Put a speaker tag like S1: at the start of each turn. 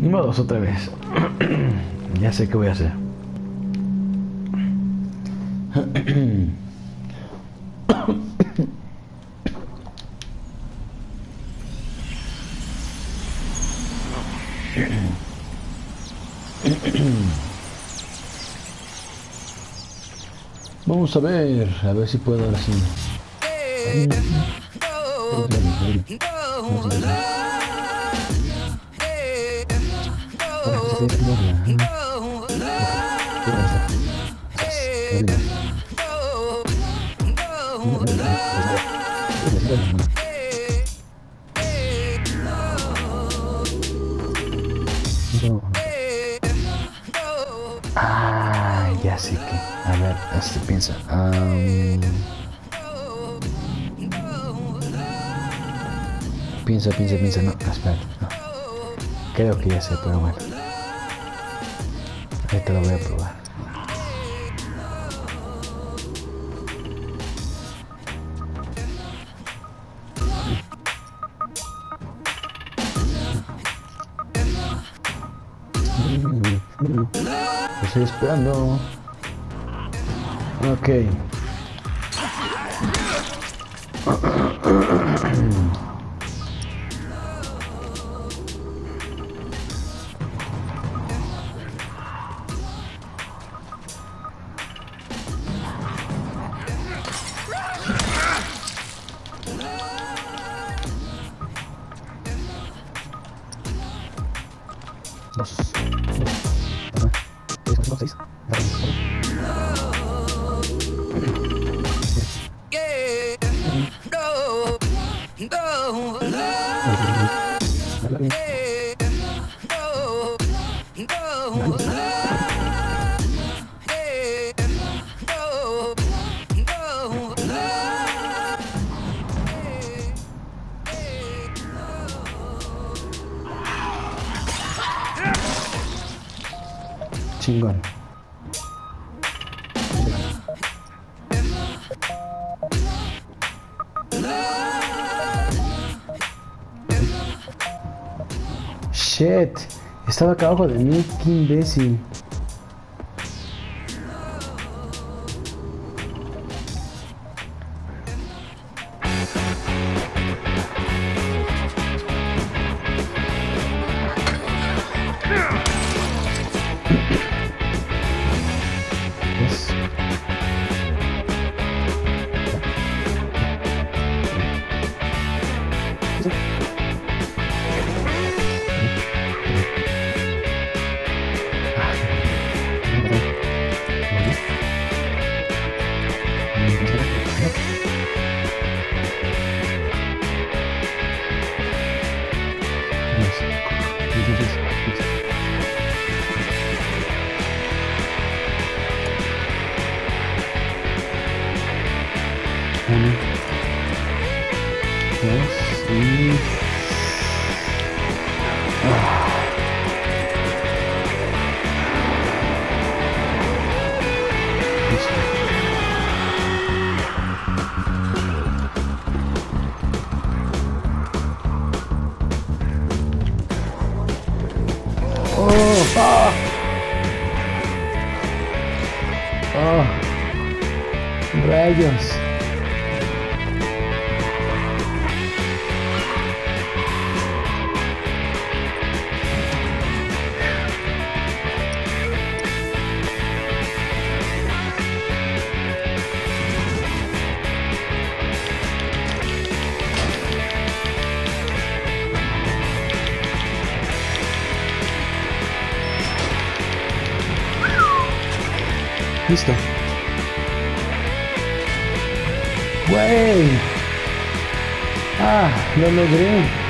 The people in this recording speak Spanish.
S1: Ni modos, otra vez. Ya sé qué voy a hacer. Vamos a ver si puedo ahora sí. Ah, ya sé que. A ver, piensa. Piensa. No, espera. No. Creo que ya sé, pero bueno. Ahorita lo voy a probar. Estoy esperando. Ok. Chingón. Shit, estaba acá abajo de mí, qué imbécil. Uno, dos y... Listo. Oh, ah. Oh, rayos. Listo. ¡Wey! ¡Ah! ¡Lo logré!